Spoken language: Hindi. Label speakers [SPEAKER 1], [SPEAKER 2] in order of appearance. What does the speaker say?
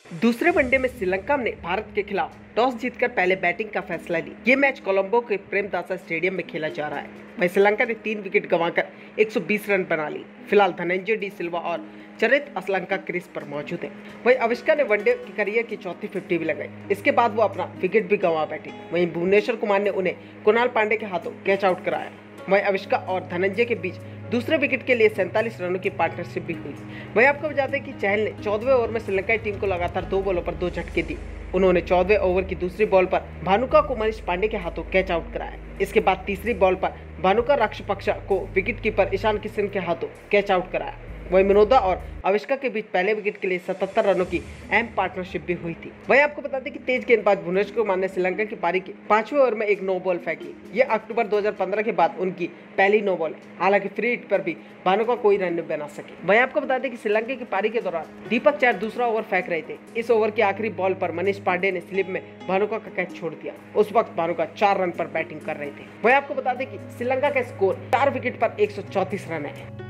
[SPEAKER 1] दूसरे वनडे में श्रीलंका ने भारत के खिलाफ टॉस जीतकर पहले बैटिंग का फैसला लिया। ये मैच कोलंबो के प्रेमदासा स्टेडियम में खेला जा रहा है। वहीं श्रीलंका ने 3 विकेट गंवाकर 120 रन बना ली। फिलहाल धनंजय डी सिल्वा और चरित असलंका क्रीज पर मौजूद है। वहीं अविष्का ने वनडे की करियर की चौथी 50 भी लगाई। इसके बाद वो अपना विकेट भी गंवा बैठे। वहीं भुवनेश्वर कुमार ने उन्हें कुणाल पांडे के हाथों कैच आउट कराया। वहीं अविष्का और धनंजय के बीच दूसरे विकेट के लिए 47 रनों की पार्टनरशिप भी हुई। वहीं आपको बता दें कि चहल ने 14वें ओवर में श्रीलंकाई टीम को लगातार 2 बॉलों पर 2 झटके दिए। उन्होंने 14वें ओवर की दूसरी बॉल पर भानुका को मनीष पांडे के हाथों कैच आउट कराया। इसके बाद तीसरी बॉल पर भानुका राजपक्षा को विकेट कीपर ईशान किशन के हाथों कैच आउट कराया। वहीं मिनोदा और अविष्का के बीच पहले विकेट के लिए 77 रनों की अहम पार्टनरशिप भी हुई थी। वहीं आपको बता दें कि तेज गेंदबाज भुवनेश्वर कुमार ने श्रीलंका की पारी के 5वें ओवर में एक नो बॉल फेंकी। ये अक्टूबर 2015 के बाद उनकी पहली नो बॉल है। हालांकि फ्री हिट पर भी भानुका कोई रन नहीं बना सके। वहीं आपको बता दें कि श्रीलंका की पारी के दौरान दीपक चहर दूसरा ओवर फेंक रहे थे। इस ओवर की आखिरी बॉल पर मनीष पांडे ने स्लिप में भानुका का कैच छोड़ दिया। उस वक्त भानुका 4 रन पर बैटिंग कर रहे थे। वहीं आपको बता दें कि श्रीलंका का स्कोर 4 विकेट पर 134 रन है।